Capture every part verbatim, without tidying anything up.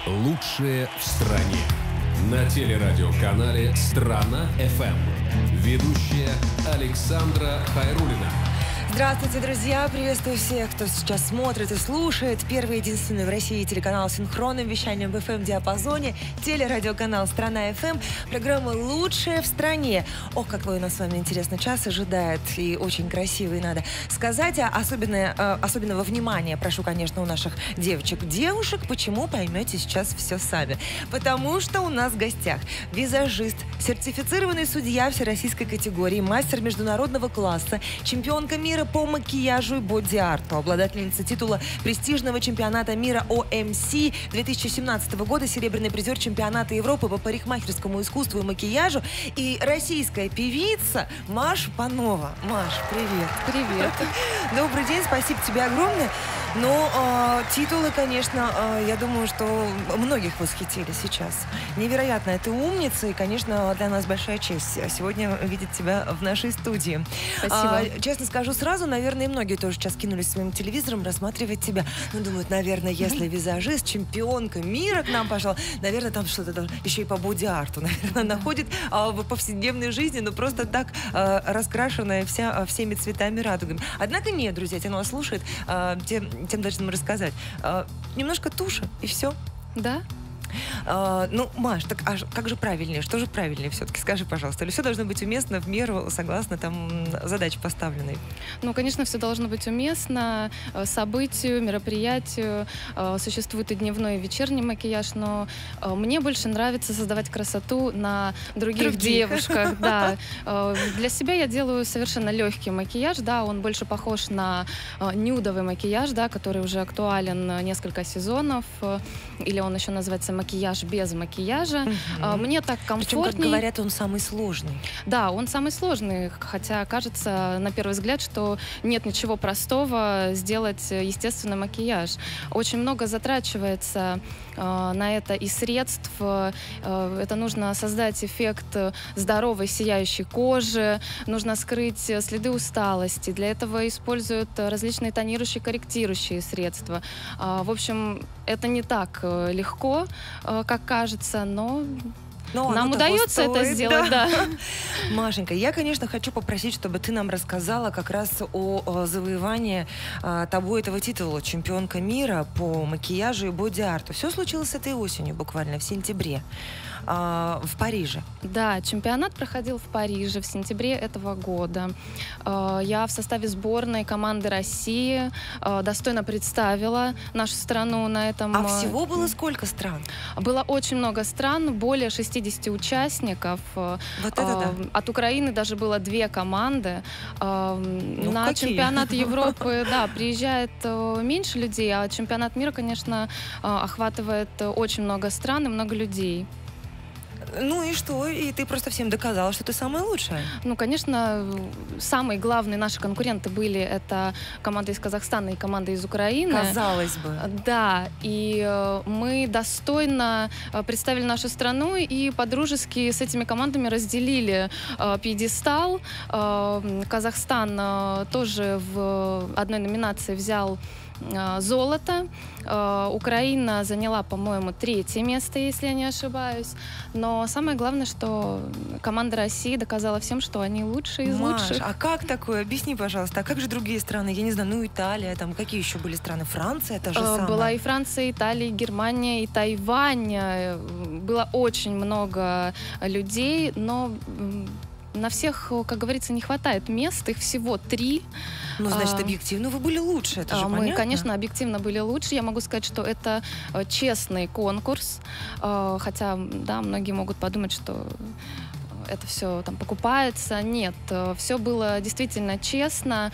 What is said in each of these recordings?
Лучшие в стране. На телерадиоканале «Страна-ФМ». Ведущая Александра Хайруллина. Здравствуйте, друзья! Приветствую всех, кто сейчас смотрит и слушает. Первый и единственный в России телеканал с синхронным вещанием в эф эм-диапазоне. Телерадиоканал «Страна-ФМ». Программа «Лучшая в стране». Ох, какой у нас с вами интересный час ожидает. И очень красивый, надо сказать. А особенное, особенного внимания прошу, конечно, у наших девочек-девушек. Почему, поймете сейчас все сами. Потому что у нас в гостях визажист, сертифицированный судья всероссийской категории, мастер международного класса, чемпионка мира по макияжу и боди-арту, обладательница титула престижного чемпионата мира о эм си две тысячи семнадцатого года, серебряный призер чемпионата Европы по парикмахерскому искусству и макияжу, и российская певица Маша Панова. Маш, привет. Привет. Добрый день, спасибо тебе огромное. Ну, э, титулы, конечно, э, я думаю, что многих восхитили сейчас. Невероятно, ты умница, и, конечно, для нас большая честь сегодня видеть тебя в нашей студии. Спасибо. А, честно скажу сразу, наверное, и многие тоже сейчас кинулись своим телевизором рассматривать тебя. Ну, думают, наверное, если визажист, чемпионка мира к нам пошла, наверное, там что-то еще и по боди-арту, наверное, находит а, в повседневной жизни, но просто так а, раскрашенная вся, а, всеми цветами радугами. Однако нет, друзья, те, кто нас слушает, а, тем, тем должны мы рассказать. А, немножко туши, и все. Да? А, ну, Маш, так а как же правильнее? Что же правильнее все-таки? Скажи, пожалуйста. Или все должно быть уместно в меру, согласно там задаче поставленной? Ну, конечно, все должно быть уместно событию, мероприятию. Существует и дневной, и вечерний макияж, но мне больше нравится создавать красоту на других, других. девушках. Да. Для себя я делаю совершенно легкий макияж, да, он больше похож на нюдовый макияж, да, который уже актуален несколько сезонов, или он еще называется макияж без макияжа. Угу. Мне так комфортнее. Причем, как говорят, он самый сложный. Да, он самый сложный, хотя кажется на первый взгляд, что нет ничего простого сделать естественный макияж. Очень много затрачивается э, на это и средств. Э, это нужно создать эффект здоровой сияющей кожи, нужно скрыть следы усталости. Для этого используют различные тонирующие, корректирующие средства. Э, в общем, это не так легко, как кажется, но, но нам удается стоит, это сделать, да. да. Машенька, я, конечно, хочу попросить, чтобы ты нам рассказала как раз о, о завоевании а, тобой этого титула чемпионка мира по макияжу и боди-арту. Все случилось этой осенью, буквально в сентябре. В Париже. Да, чемпионат проходил в Париже в сентябре этого года. Я в составе сборной команды России достойно представила нашу страну на этом. А всего было сколько стран? Было очень много стран, более шестидесяти участников. Вот это да. От Украины даже было две команды. Ну, на какие? Чемпионат Европы, да, приезжает меньше людей, а чемпионат мира, конечно, охватывает очень много стран и много людей. Ну и что? И ты просто всем доказала, что ты самая лучшая. Ну, конечно, самые главные наши конкуренты были это команда из Казахстана и команда из Украины. Казалось бы. Да, и э, мы достойно представили нашу страну и по-дружески с этими командами разделили э, пьедестал. Э, Казахстан э, тоже в одной номинации взял золото. Украина заняла, по-моему, третье место, если я не ошибаюсь. Но самое главное, что команда России доказала всем, что они лучшие из Маш, лучших. А как такое? Объясни, пожалуйста. А как же другие страны? Я не знаю, ну Италия, там какие еще были страны? Франция, та же самая? Была и Франция, и Италия, и Германия, и Тайвань. Было очень много людей, но на всех, как говорится, не хватает мест, их всего три. Ну, значит, объективно вы были лучше, это же Мы, понятно. конечно, объективно были лучше. Я могу сказать, что это честный конкурс, хотя, да, многие могут подумать, что это все там покупается. Нет, все было действительно честно.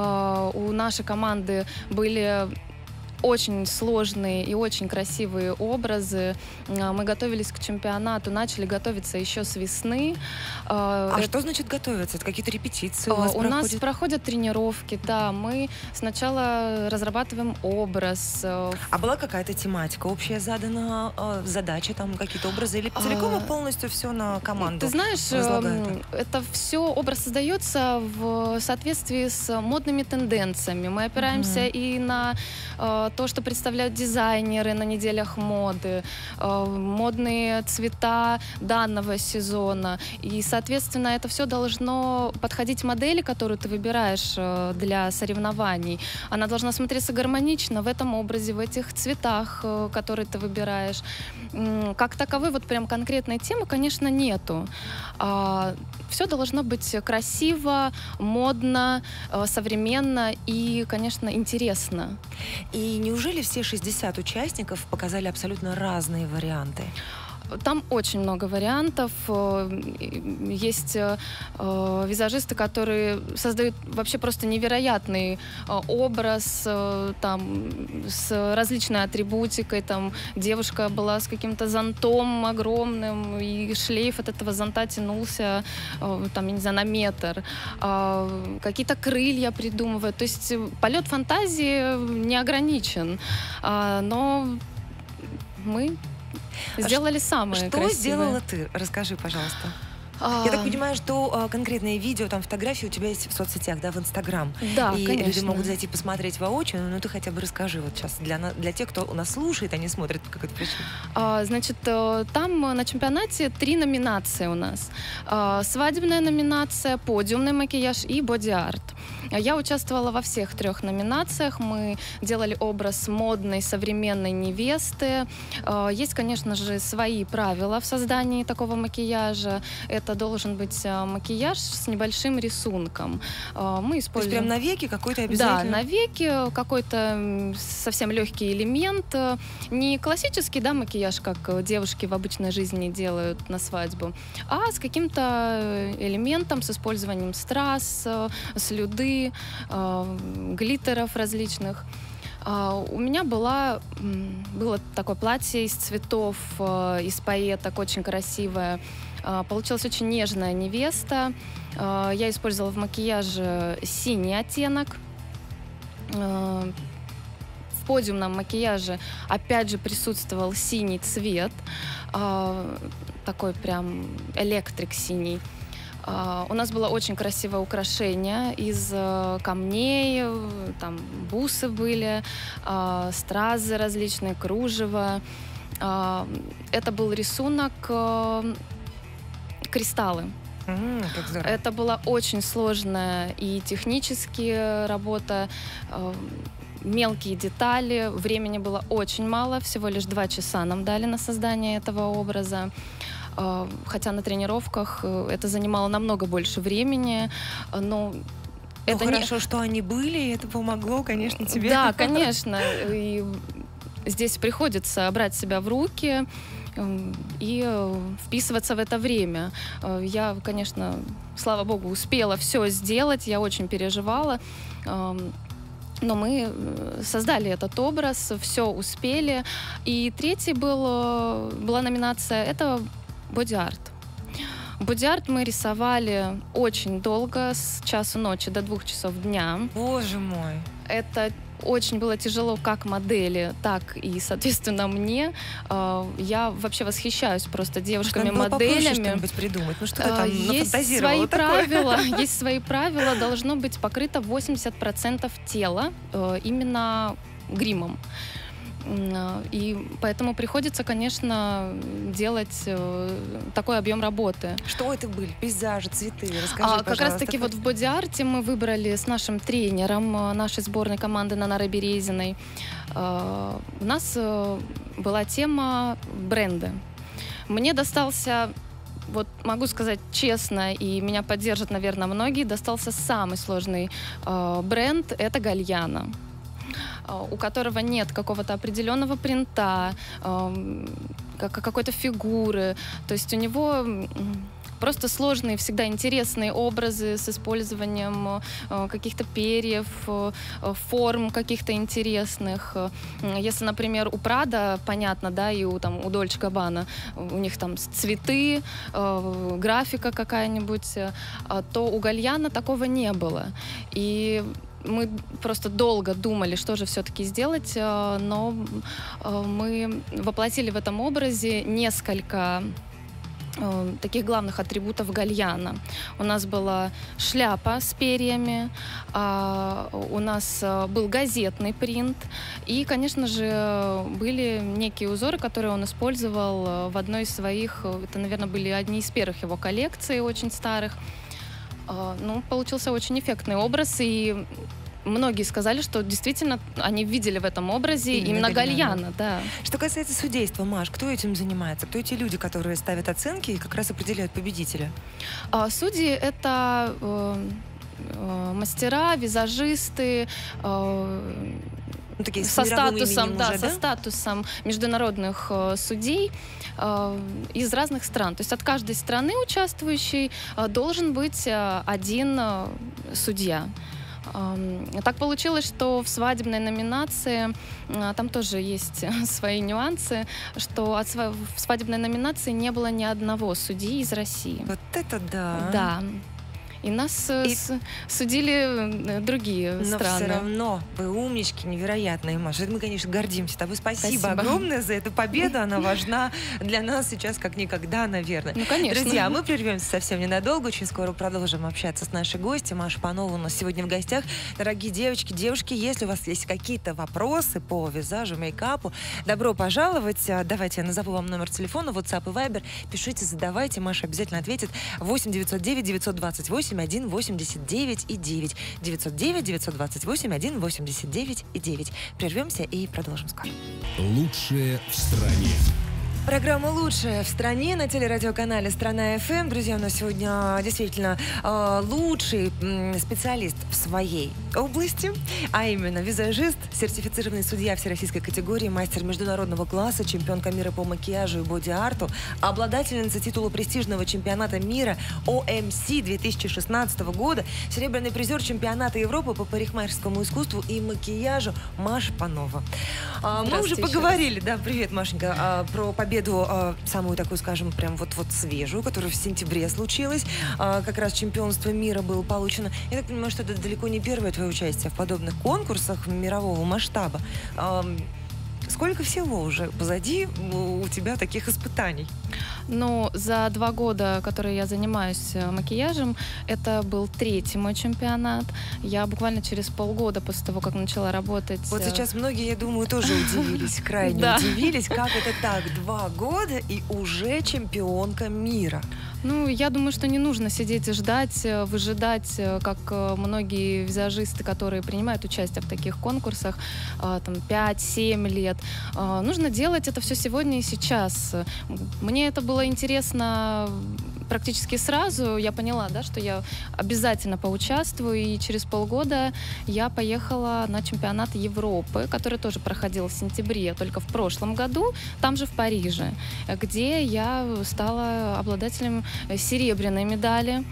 У нашей команды были очень сложные и очень красивые образы. Мы готовились к чемпионату, начали готовиться еще с весны. А это... что значит готовиться? Это какие-то репетиции у вас У проходят? нас проходят тренировки, да. Мы сначала разрабатываем образ. А была какая-то тематика общая задана, задача, там какие-то образы? Или целиком и полностью все на команду? Ты знаешь, возлагают? Это все, образ создается в соответствии с модными тенденциями. Мы опираемся mm-hmm. и на то, что представляют дизайнеры на неделях моды, модные цвета данного сезона. И, соответственно, это все должно подходить модели, которую ты выбираешь для соревнований. Она должна смотреться гармонично в этом образе, в этих цветах, которые ты выбираешь. Как таковой вот прям конкретной темы, конечно, нету. Все должно быть красиво, модно, современно и, конечно, интересно. И неужели все шестьдесят участников показали абсолютно разные варианты? Там очень много вариантов. Есть э, визажисты, которые создают вообще просто невероятный э, образ, э, там, с различной атрибутикой. Там девушка была с каким-то зонтом огромным, и шлейф от этого зонта тянулся, э, там, я не знаю, на метр. Э, какие-то крылья придумывают. То есть полет фантазии не ограничен. Э, но мы сделали самое Что красивое. сделала ты? Расскажи, пожалуйста. А... Я так понимаю, что а, конкретные видео, там фотографии у тебя есть в соцсетях, да, в Инстаграм. Да, и конечно. люди могут зайти посмотреть воочию, но ты хотя бы расскажи вот сейчас для, для тех, кто у нас слушает, они смотрят по какой-то причине. А, значит, там на чемпионате три номинации у нас. А, свадебная номинация, подиумный макияж и боди-арт. Я участвовала во всех трех номинациях. Мы делали образ модной, современной невесты. Есть, конечно же, свои правила в создании такого макияжа. Это должен быть макияж с небольшим рисунком. Мы используем... То есть прям на веки какой-то обязательно? Да, на веки какой-то совсем легкий элемент. Не классический, да, макияж, как девушки в обычной жизни делают на свадьбу, а с каким-то элементом, с использованием страз, слюды, глиттеров различных. У меня была, было такое платье из цветов, из пайеток, очень красивое. Получилась очень нежная невеста. Я использовала в макияже синий оттенок. В подиумном макияже опять же присутствовал синий цвет. Такой прям электрик синий. Uh, у нас было очень красивое украшение из uh, камней, там бусы были, uh, стразы различные, кружево. Uh, это был рисунок uh, кристаллы. Mm, как здорово. Это была очень сложная и технически работа. Uh, мелкие детали, времени было очень мало, всего лишь два часа нам дали на создание этого образа. Хотя на тренировках это занимало намного больше времени, но... Ну, это хорошо, не... что они были, и это помогло, конечно, тебе. Да, конечно. И здесь приходится брать себя в руки и вписываться в это время. Я, конечно, слава богу, успела все сделать, я очень переживала. Но мы создали этот образ, все успели. И третий был, была номинация, это боди-арт. Боди-арт мы рисовали очень долго, с часу ночи до двух часов дня. Боже мой! Это очень было тяжело как модели, так и, соответственно, мне. Я вообще восхищаюсь просто девушками-моделями. Что-нибудь придумать. Ну что ты там есть свои правила, есть свои правила. Должно быть покрыто восемьдесят процентов тела именно гримом. И поэтому приходится, конечно, делать такой объем работы. Что это были? Пейзажи, цветы? Расскажи, а, пожалуйста. Как раз-таки вот в боди-арте мы выбрали с нашим тренером нашей сборной команды Нанарой Березиной. У нас была тема бренды. Мне достался, вот могу сказать честно, и меня поддержат, наверное, многие, достался самый сложный бренд — это Гальяно, у которого нет какого-то определенного принта, какой-то фигуры. То есть у него просто сложные, всегда интересные образы с использованием каких-то перьев, форм каких-то интересных. Если, например, у Прада, понятно, да, и у, там, у Дольче Габбана, у них там цветы, графика какая-нибудь, то у Гальяно такого не было. И мы просто долго думали, что же все-таки сделать, но мы воплотили в этом образе несколько таких главных атрибутов гальяна. У нас была шляпа с перьями, у нас был газетный принт, и, конечно же, были некие узоры, которые он использовал в одной из своих, это, наверное, были одни из первых его коллекций, очень старых. Ну, получился очень эффектный образ, и многие сказали, что действительно они видели в этом образе именно, именно гальяна. Да. Что касается судейства, Маш, кто этим занимается? Кто эти люди, которые ставят оценки и как раз определяют победителя? А, судьи — это э, э, мастера, визажисты, э, ну, такие со статусом, да, уже, да? со статусом международных э, судей э, из разных стран. То есть от каждой страны участвующей э, должен быть э, один э, судья. Так получилось, что в свадебной номинации, там тоже есть свои нюансы, что от сва- в свадебной номинации не было ни одного судьи из России. Вот это да! Да. И нас и... С, судили другие Но страны. Но все равно вы умнички, невероятные, Маша. Мы, конечно, гордимся тобой. Спасибо, Спасибо огромное за эту победу. Она важна для нас сейчас как никогда, наверное. Ну, конечно. Друзья, мы прервемся совсем ненадолго. Очень скоро продолжим общаться с нашей гостью. Маша Панова у нас сегодня в гостях. Дорогие девочки, девушки, если у вас есть какие-то вопросы по визажу, мейкапу, добро пожаловать. Давайте я назову вам номер телефона, WhatsApp и Viber. Пишите, задавайте. Маша обязательно ответит. восемь девятьсот девять девятьсот двадцать восемь один восемьдесят девять и девять. девятьсот девять девятьсот двадцать восемь один восемьдесят девять и девять. Прервемся и продолжим скоро. Лучшее в стране. Программа «Лучшая в стране» на телерадиоканале «Страна ФМ». Друзья, у нас сегодня действительно э, лучший м, специалист в своей области, а именно визажист, сертифицированный судья всероссийской категории, мастер международного класса, чемпионка мира по макияжу и боди-арту, обладательница титула престижного чемпионата мира о эм си две тысячи шестнадцатого года, серебряный призер чемпионата Европы по парикмахерскому искусству и макияжу Маша Панова. А, мы уже поговорили, да, привет, Машенька, а, про победу. Победу, э, самую такую, скажем, прям вот-вот свежую, которая в сентябре случилась. Э, как раз чемпионство мира было получено. Я так понимаю, что это далеко не первое твое участие в подобных конкурсах мирового масштаба. Э, сколько всего уже позади у тебя таких испытаний? Ну, за два года, которые я занимаюсь макияжем, это был третий мой чемпионат. Я буквально через полгода после того, как начала работать... Вот сейчас многие, я думаю, тоже удивились, крайне да. удивились, как это так, два года и уже чемпионка мира. Ну, я думаю, что не нужно сидеть и ждать, выжидать, как многие визажисты, которые принимают участие в таких конкурсах, там, пять-семь лет. Нужно делать это все сегодня и сейчас. Мне это было интересно практически сразу. Я поняла, да, что я обязательно поучаствую, и через полгода я поехала на чемпионат Европы, который тоже проходил в сентябре, только в прошлом году, там же в Париже, где я стала обладателем серебряной медали.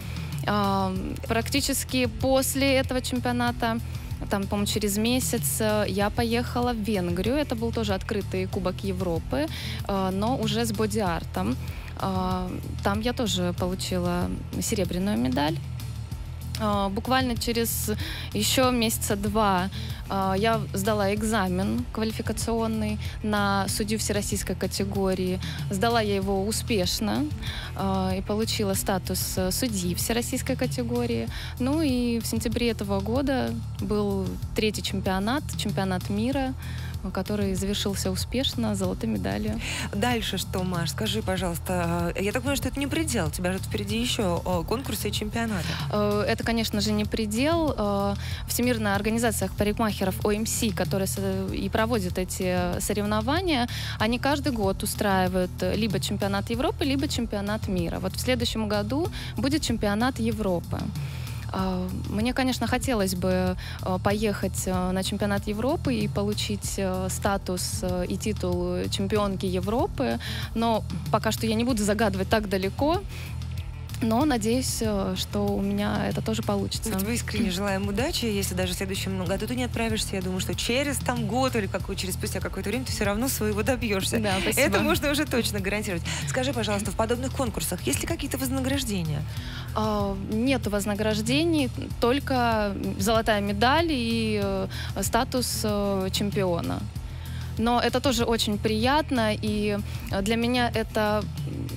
Практически после этого чемпионата, там, по-моему, через месяц я поехала в Венгрию. Это был тоже открытый Кубок Европы, но уже с боди-артом. Там я тоже получила серебряную медаль. Буквально через еще месяца два я сдала экзамен квалификационный на судью всероссийской категории. Сдала я его успешно и получила статус судьи всероссийской категории. Ну и в сентябре этого года был третий чемпионат, чемпионат мира, который завершился успешно золотой медалью. Дальше что, Маш? Скажи, пожалуйста, я так понимаю, что это не предел, у тебя же впереди еще конкурсы и чемпионаты. Это, конечно же, не предел. Всемирная организация парикмахеров о эм си, которая и проводит эти соревнования, они каждый год устраивают либо чемпионат Европы, либо чемпионат мира. Вот в следующем году будет чемпионат Европы. Мне, конечно, хотелось бы поехать на чемпионат Европы и получить статус и титул чемпионки Европы, но пока что я не буду загадывать так далеко. Но надеюсь, что у меня это тоже получится. Мы искренне желаем удачи. Если даже в следующем году ты не отправишься, я думаю, что через там год или какой, через спустя какое-то время ты все равно своего добьешься. Да, спасибо. Это можно уже точно гарантировать. Скажи, пожалуйста, в подобных конкурсах есть ли какие-то вознаграждения? А, нет вознаграждений, только золотая медаль и статус чемпиона. Но это тоже очень приятно, и для меня это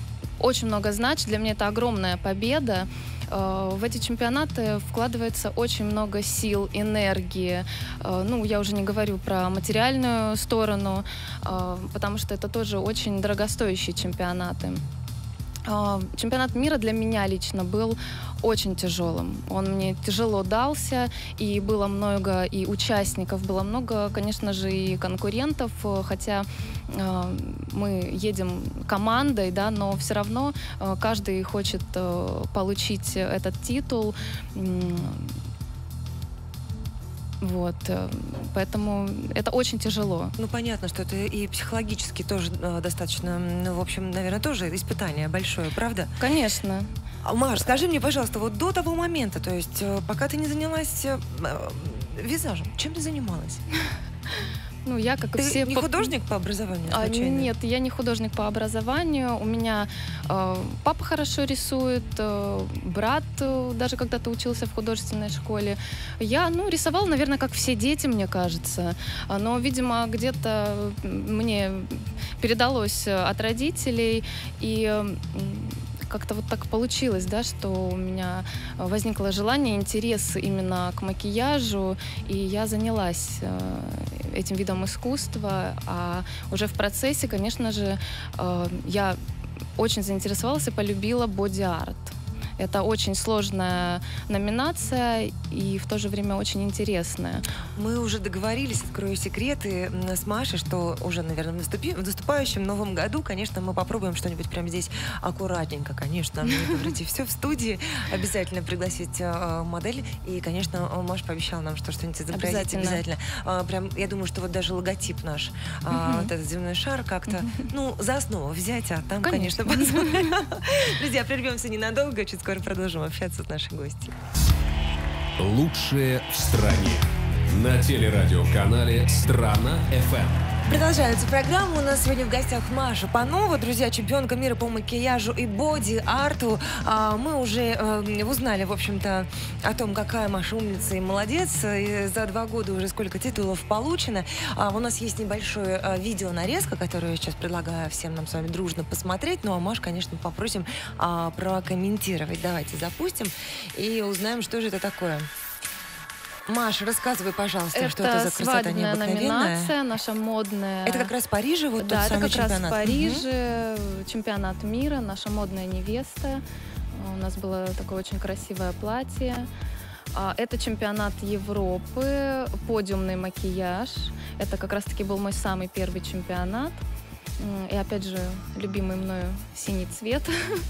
очень много значит. Для меня это огромная победа. В эти чемпионаты вкладывается очень много сил, энергии. Ну, я уже не говорю про материальную сторону, потому что это тоже очень дорогостоящие чемпионаты. Чемпионат мира для меня лично был очень тяжелым. Он мне тяжело дался, и было много и участников, было много, конечно же, и конкурентов, хотя э, мы едем командой, да, но все равно э, каждый хочет э, получить этот титул. Вот, поэтому это очень тяжело. Ну, понятно, что это и психологически тоже э, достаточно, ну, в общем, наверное, тоже испытание большое, правда? Конечно. Маш, скажи мне, пожалуйста, вот до того момента, то есть э, пока ты не занялась э, визажем, чем ты занималась? Ну, я, как и ты все... не художник по образованию, случайно? Нет, я не художник по образованию. У меня э, папа хорошо рисует, э, брат э, даже когда-то учился в художественной школе. Я, ну, рисовала, наверное, как все дети, мне кажется. Но, видимо, где-то мне передалось от родителей, и... Э, как-то вот так получилось, да, что у меня возникло желание, интерес именно к макияжу, и я занялась э, этим видом искусства, а уже в процессе, конечно же, э, я очень заинтересовалась и полюбила боди-арт. Это очень сложная номинация и в то же время очень интересная. Мы уже договорились, открою секреты с Машей, что уже, наверное, в, наступи... в наступающем новом году, конечно, мы попробуем что-нибудь прямо здесь аккуратненько, конечно, говорите, все в студии, обязательно пригласить э, модель. И, конечно, Маша пообещала нам, что что-нибудь изобразить обязательно. обязательно. Э, прям, я думаю, что вот даже логотип наш, э, uh-huh. вот этот земной шар как-то, uh-huh. ну, за основу взять, а там, конечно, конечно друзья, прервемся ненадолго, чуть скоро продолжим общаться с нашей гостьей. Лучшее в стране. На телерадиоканале «Страна-ФМ». Продолжается программа. У нас сегодня в гостях Маша Панова, друзья, чемпионка мира по макияжу и боди-арту. А, мы уже э, узнали, в общем-то, о том, какая Маша умница и молодец. И за два года уже сколько титулов получено. А, у нас есть небольшое а, видео-нарезка, которую я сейчас предлагаю всем нам с вами дружно посмотреть. Ну, а Машу, конечно, попросим а, прокомментировать. Давайте запустим и узнаем, что же это такое. Маша, рассказывай, пожалуйста, это что это за красота необыкновенная. Номинация, наша модная. Это как раз в Париже, вот да, тот самый чемпионат? Да, это как чемпионат. раз в Париже, угу. Чемпионат мира, наша модная невеста. У нас было такое очень красивое платье. Это чемпионат Европы, подиумный макияж. Это как раз-таки был мой самый первый чемпионат. И опять же, любимый мною синий цвет.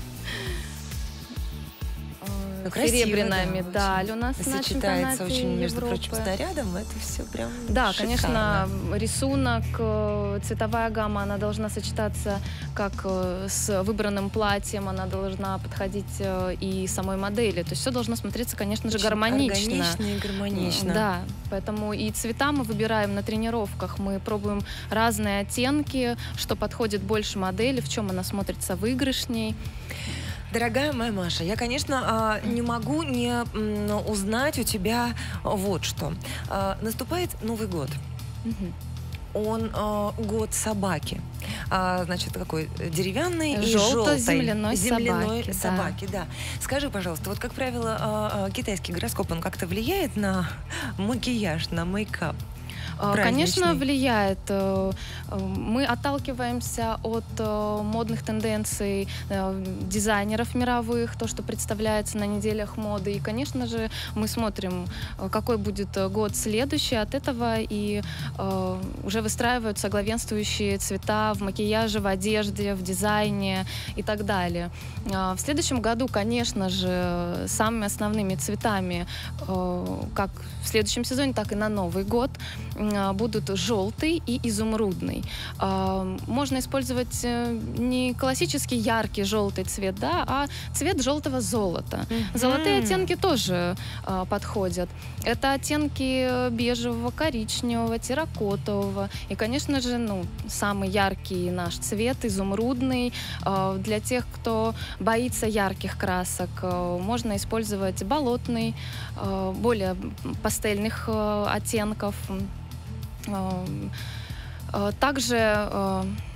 Ну, серебряная красиво, медаль да, у нас на сочетается очень, между Европы. прочим, с нарядом. Это все прям Да, шикарно. конечно, рисунок, цветовая гамма, она должна сочетаться как с выбранным платьем, она должна подходить и самой модели. То есть все должно смотреться, конечно же, очень гармонично. Органично и гармонично. Да, поэтому и цвета мы выбираем на тренировках. Мы пробуем разные оттенки, что подходит больше модели, в чем она смотрится выигрышней. Дорогая моя Маша, я, конечно, не могу не узнать у тебя вот что. Наступает Новый год. Угу. Он год собаки. Значит, какой деревянный и желтой земляной, земляной собаки. собаки, да. Да. Скажи, пожалуйста, вот, как правило, китайский гороскоп, он как-то влияет на макияж, на мейкап? Конечно, влияет. Мы отталкиваемся от модных тенденций дизайнеров мировых, то, что представляется на неделях моды. И, конечно же, мы смотрим, какой будет год следующий от этого, и уже выстраиваются главенствующие цвета в макияже, в одежде, в дизайне и так далее. В следующем году, конечно же, самыми основными цветами, как в следующем сезоне, так и на Новый год, будут желтый и изумрудный. Можно использовать не классический яркий желтый цвет, да, а цвет желтого золота. Mm-hmm. Золотые оттенки тоже подходят. Это оттенки бежевого, коричневого, терракотового. И, конечно же, ну, самый яркий наш цвет, изумрудный. Для тех, кто боится ярких красок, можно использовать болотный, более пастельных оттенков. Также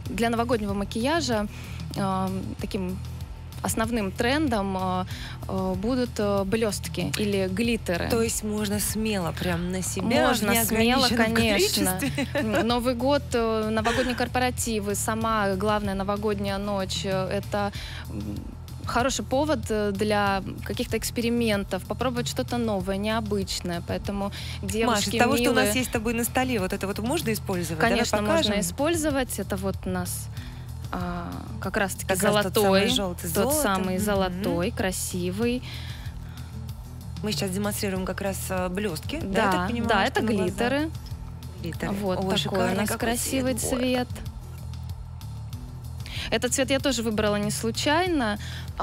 для новогоднего макияжа э, таким основным трендом э, э, будут э, блестки или глиттеры. То есть можно смело прям на себя? Можно смело, конечно. количестве. Новый год, э, новогодние корпоративы, сама главная новогодняя ночь э, — это м, хороший повод э, для каких-то экспериментов, попробовать что-то новое, необычное. Поэтому девушки Маш, из того, что у милые, нас есть с тобой на столе, вот это вот можно использовать? конечно, Давай покажем. можно использовать. Это вот у нас а, как раз-таки Как раз тот золотой, самый желтый, тот золото. самый Мгм. золотой, красивый. Мы сейчас демонстрируем как раз а, блестки. Да, я так понимаю, да, что это на глаза. глиттеры. Глиттеры. Вот Ой, такой у шикарный нас какой красивый цвет. цвет. Этот цвет я тоже выбрала не случайно.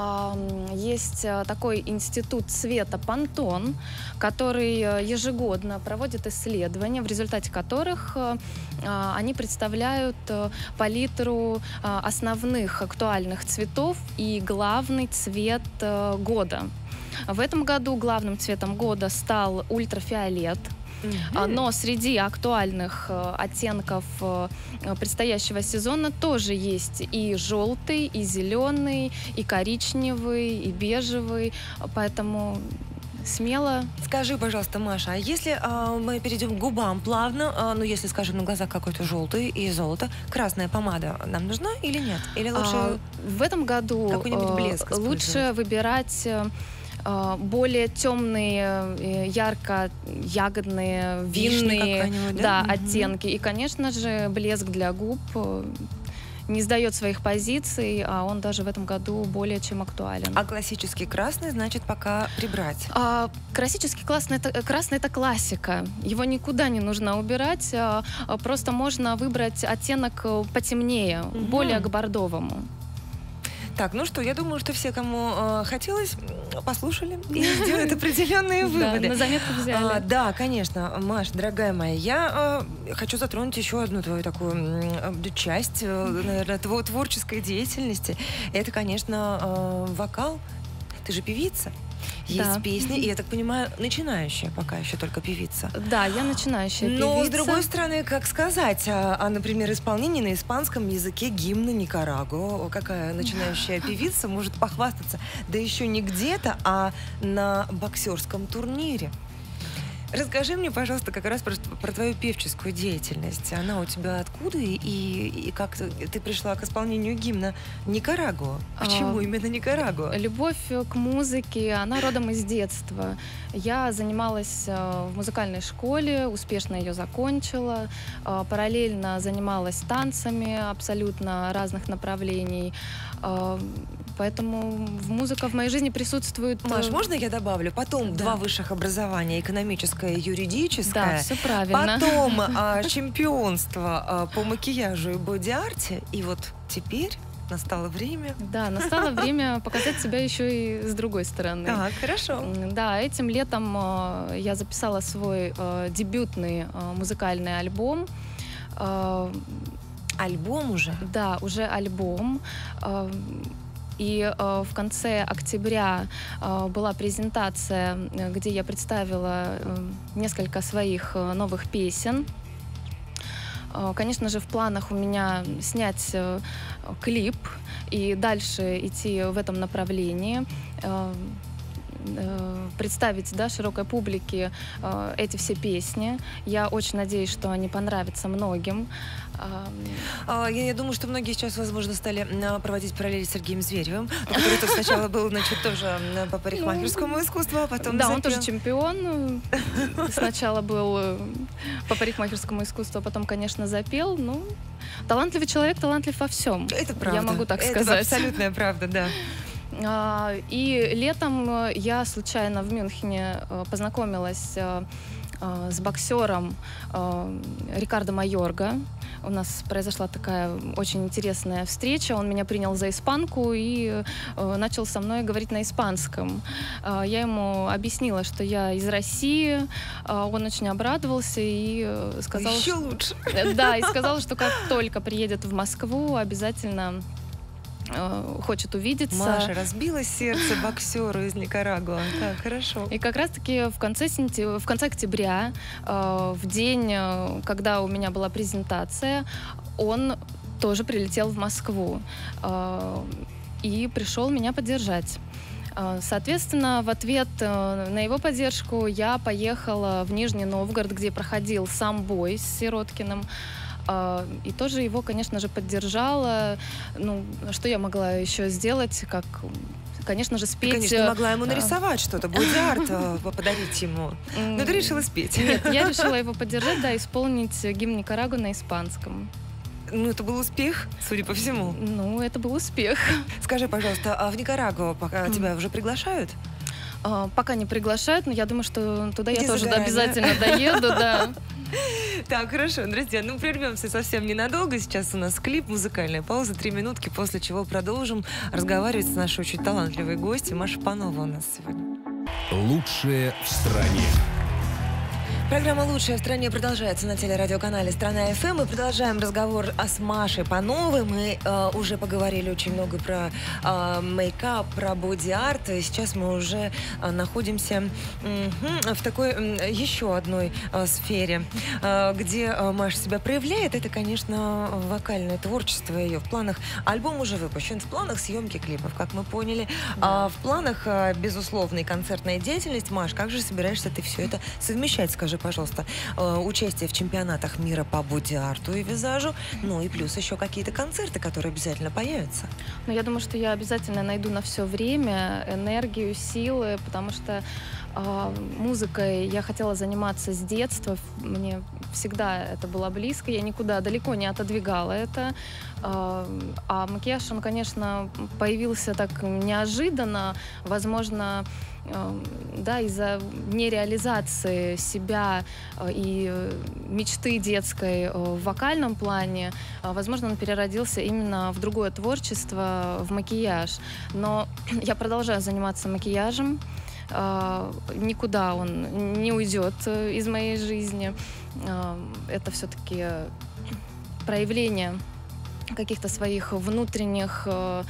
Ам, Есть а, такой институт цвета «Пантон», который а, ежегодно проводит исследования, в результате которых а, а, они представляют а, палитру а, основных актуальных цветов и главный цвет а, года. В этом году главным цветом года стал ультрафиолет. А, Но среди актуальных э, оттенков э, предстоящего сезона тоже есть и желтый, и зеленый, и коричневый, и бежевый. Поэтому смело. Скажи, пожалуйста, Маша, а если а, мы перейдем к губам плавно, а, ну, если, скажем, на глазах какой-то желтый и золото, красная помада нам нужна или нет? Или лучше... А, в этом году какой-нибудь э, блеск использовать? лучше выбирать э, э, более темные, э, ярко-ягодные, Вишня винные, какая-нибудь, да, да? Мгм. оттенки. И, конечно же, блеск для губ э, не сдает своих позиций, а он даже в этом году более чем актуален. А классический красный, значит, пока прибрать. А, классический красный это, красный это классика. Его никуда не нужно убирать. а, а, Просто можно выбрать оттенок э, потемнее, Мгм. более к бордовому. Так, ну что, я думаю, что все, кому э, хотелось, м, послушали и сделают определенные Да, выводы. на заметку А, взяли. да, конечно, Маш, дорогая моя, я э, хочу затронуть еще одну твою такую м, э, часть, э, наверное, твоей творческой деятельности. Это, конечно, э, вокал. Ты же певица. Есть Да. песни, и, я так понимаю, начинающая пока еще только певица. Да, я начинающая Но, певица. с другой стороны, как сказать, а, а, например, исполнение на испанском языке гимна Никарагуа. Какая начинающая певица может похвастаться? Да еще не где-то, а на боксерском турнире. Расскажи мне, пожалуйста, как раз про, про твою певческую деятельность. Она у тебя откуда и, и как ты, ты пришла к исполнению гимна Никарагуа? Почему А, именно Никарагуа? Любовь к музыке, она родом из детства. Я занималась э, в музыкальной школе, успешно ее закончила, э, параллельно занималась танцами абсолютно разных направлений. Э, Поэтому в музыка в моей жизни присутствует. э, Маш, можно я добавлю? Потом Да. два высших образования, экономическое и юридическое. Да, все правильно. Потом а, чемпионство а, по макияжу и боди-арте. И вот теперь настало время. Да, настало время показать себя еще и с другой стороны. Так, хорошо. М, Да, этим летом э, я записала свой э, дебютный э, музыкальный альбом. Э, Альбом уже? Да, уже альбом. Э, И э, в конце октября э, была презентация, э, где я представила э, несколько своих э, новых песен. Э, Конечно же, в планах у меня снять э, клип и дальше идти в этом направлении. Э, э, представить, да, широкой публике э, эти все песни. Я очень надеюсь, что они понравятся многим. Ам, А, Я, я думаю, что многие сейчас, возможно, стали а, проводить параллели с Сергеем Зверевым, который тут сначала был, значит, тоже м, по парикмахерскому искусству, а потом Да, он запел. тоже чемпион. Сначала был э, по парикмахерскому искусству, а потом, конечно, запел. Ну, талантливый человек, талантлив во всем. Это правда. Я могу так Это сказать. абсолютная правда, да. А, И летом э, я случайно в Мюнхене э, познакомилась э, э, с боксером э, Рикардо Майорго. У нас произошла такая очень интересная встреча. Он меня принял за испанку и э, начал со мной говорить на испанском. Э, Я ему объяснила, что я из России. Э, Он очень обрадовался и э, сказал, Еще что... лучше. Да, и сказал, что как только приедет в Москву, обязательно э, хочет увидеться. Маша, разбилось сердце боксеру из Никарагуа. Так, хорошо. И как раз-таки в конце, сентя- в конце октября, э, в день, э, когда у меня была презентация, он тоже прилетел в Москву и пришел меня поддержать. Соответственно, в ответ на его поддержку я поехала в Нижний Новгород, где проходил сам бой с Сироткиным. И тоже его, конечно же, поддержала. Ну, что я могла еще сделать, как... Конечно же, спеть... Ты, конечно, могла ему нарисовать что-то, боди-арт подарить ему. Но ты решила спеть. Нет, я решила его поддержать, да, исполнить гимн Никарагуа на испанском. Ну, это был успех, судя по всему. Ну, это был успех. Скажи, пожалуйста, а в Никарагуа пока тебя уже приглашают? Пока не приглашают, но я думаю, что туда я Иди тоже загорай, обязательно да? доеду, да. Так, хорошо, друзья, ну прервемся совсем ненадолго. Сейчас у нас клип, музыкальная пауза, три минутки, после чего продолжим разговаривать с нашей очень талантливой гостьей. Маша Панова у нас сегодня. Лучшее в стране. Программа «Лучшая в стране» продолжается на телерадиоканале «Страна.ФМ». Мы продолжаем разговор с Машей Пановой. Мы э, уже поговорили очень много про э, мейкап, про боди-арт. Сейчас мы уже э, находимся э, в такой э, еще одной э, сфере, э, где э, Маша себя проявляет. Это, конечно, вокальное творчество ее. В планах альбом уже выпущен, в планах съемки клипов, как мы поняли. Да. А в планах, э, безусловно, и концертная деятельность. Маш, как же собираешься ты все это совмещать? Скажи, пожалуйста, участие в чемпионатах мира по боди-арту и визажу, ну и плюс еще какие-то концерты, которые обязательно появятся. Ну, я думаю, что я обязательно найду на все время энергию, силы, потому что э, музыкой я хотела заниматься с детства, мне всегда это было близко, я никуда далеко не отодвигала это. Э, а макияж, он, конечно, появился так неожиданно, возможно, да, из-за нереализации себя и мечты детской в вокальном плане, возможно, он переродился именно в другое творчество, в макияж. Но я продолжаю заниматься макияжем, никуда он не уйдет из моей жизни. Это все-таки проявление каких-то своих внутренних...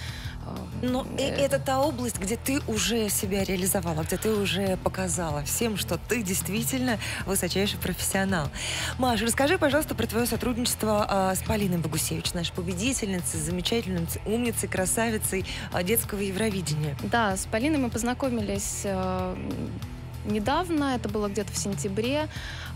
Но это та область, где ты уже себя реализовала, где ты уже показала всем, что ты действительно высочайший профессионал. Маша, расскажи, пожалуйста, про твое сотрудничество а, с Полиной Богусевич, нашей победительницей, замечательной умницей, красавицей а, детского Евровидения. Да, с Полиной мы познакомились э, недавно, это было где-то в сентябре.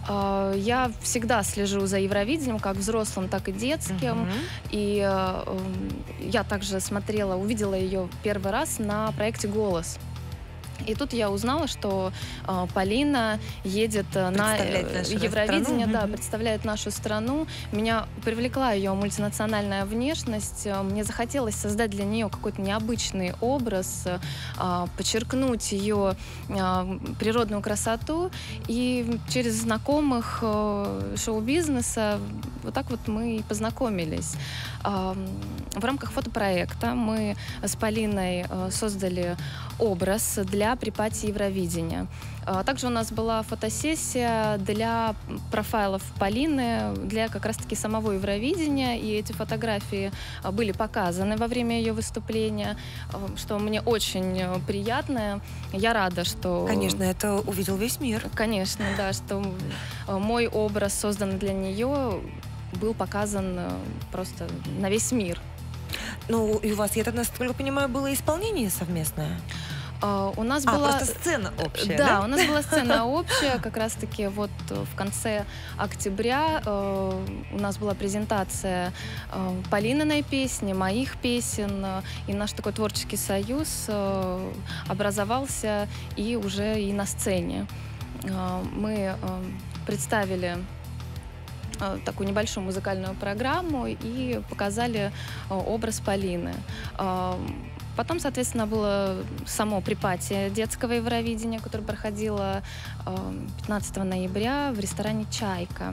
Я всегда слежу за Евровидением, как взрослым, так и детским. Uh-huh. И э, я также смотрела, увидела ее первый раз на проекте «Голос». И тут я узнала, что э, Полина едет на Евровидение, да, mm-hmm. представляет нашу страну. Меня привлекла ее мультинациональная внешность. Мне захотелось создать для нее какой-то необычный образ, э, подчеркнуть ее э, природную красоту. И через знакомых э, шоу-бизнеса вот так вот мы и познакомились. Э, в рамках фотопроекта мы с Полиной э, создали образ для припати Евровидения. Также у нас была фотосессия для профайлов Полины, для как раз-таки самого Евровидения, и эти фотографии были показаны во время ее выступления, что мне очень приятно. Я рада, что... Конечно, это увидел весь мир. Конечно, да, что мой образ, созданный для нее, был показан просто на весь мир. Ну, и у вас, я так насколько понимаю, было исполнение совместное? Uh, у нас а, была... просто сцена общая, да? Да, у нас была сцена общая, как раз-таки вот в конце октября uh, у нас была презентация uh, Полининой песни, моих песен, uh, и наш такой творческий союз uh, образовался и уже и на сцене. Uh, мы uh, представили uh, такую небольшую музыкальную программу и показали uh, образ Полины. Uh, Потом, соответственно, было само припати детского Евровидения, которое проходило пятнадцатого ноября в ресторане «Чайка».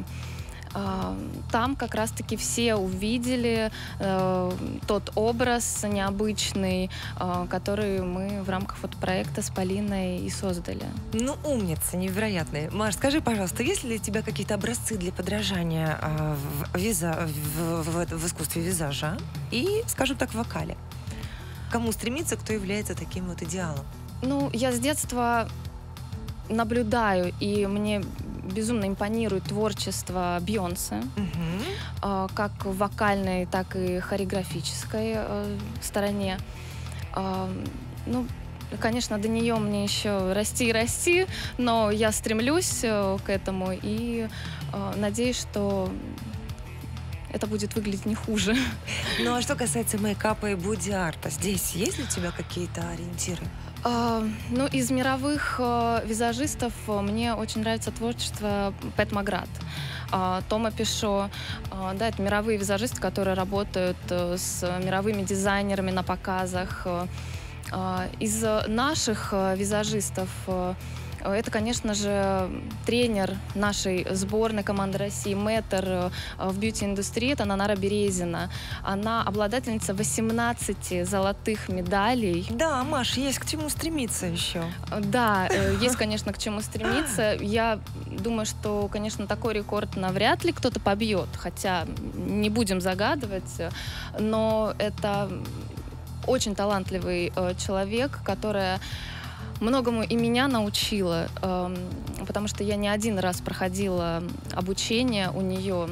Там как раз-таки все увидели э, тот образ необычный, э, который мы в рамках фотопроекта с Полиной и создали. Ну, умница, невероятная. Маш, скажи, пожалуйста, есть ли у тебя какие-то образцы для подражания э, в, виза, в, в, в искусстве визажа и, скажем так, в вокале? Кому стремиться, кто является таким вот идеалом? Ну, я с детства наблюдаю, и мне безумно импонирует творчество Бейонсе, Мгм. как в вокальной, так и хореографической стороне. Ну, конечно, до нее мне еще расти и расти, но я стремлюсь к этому и надеюсь, что это будет выглядеть не хуже. Ну а что касается мейкапа и боди-арта, здесь есть ли у тебя какие-то ориентиры? Uh, ну, из мировых uh, визажистов uh, мне очень нравится творчество Пэт Маград, uh, Тома Пишо. Uh, да, это мировые визажисты, которые работают uh, с мировыми дизайнерами на показах. Uh, uh, из наших uh, визажистов uh, это, конечно же, тренер нашей сборной команды России, мэтр в бьюти-индустрии, это Нанара Березина. Она обладательница восемнадцати золотых медалей. Да, Маш, есть к чему стремиться еще. Да, есть, конечно, к чему стремиться. Я думаю, что, конечно, такой рекорд навряд ли кто-то побьет, хотя не будем загадывать, но это очень талантливый человек, которая многому и меня научила, э, потому что я не один раз проходила обучение у нее.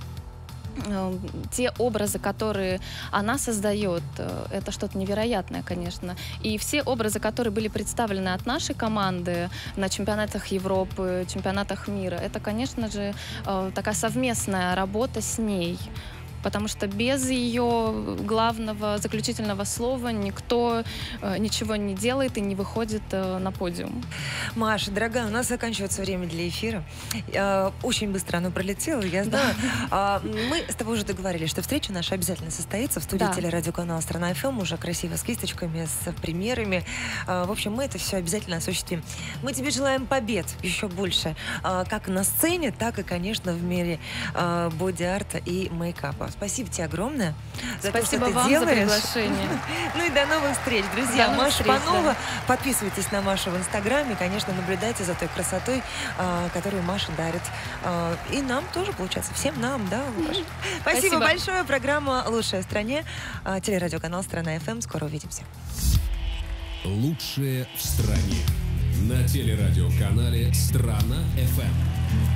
Э, те образы, которые она создает, э, это что-то невероятное, конечно. И все образы, которые были представлены от нашей команды на чемпионатах Европы, чемпионатах мира, это, конечно же, э, такая совместная работа с ней. Потому что без ее главного заключительного слова никто э, ничего не делает и не выходит э, на подиум. Маша, дорогая, у нас заканчивается время для эфира. Э, очень быстро оно пролетело, я знаю. Да. Э, мы с тобой уже договорились, что встреча наша обязательно состоится в студии, да, телерадиоканала «Страна эф эм», уже красиво с кисточками, с примерами. Э, в общем, мы это все обязательно осуществим. Мы тебе желаем побед еще больше, э, как на сцене, так и, конечно, в мире э, боди-арта и мейкапа. Спасибо тебе огромное за Спасибо то, что вам ты делаешь. за приглашение. Ну и до новых встреч, друзья. До Маша встреч, Панова. да. Подписывайтесь на Машу в Инстаграме. Конечно, наблюдайте за той красотой, которую Маша дарит. И нам тоже, получается. Всем нам, да, Маша? Спасибо, Спасибо большое. Программа «Лучшая в стране». Телерадиоканал «Страна эф эм». Скоро увидимся. Лучшее в стране. На телерадиоканале «Страна эф эм».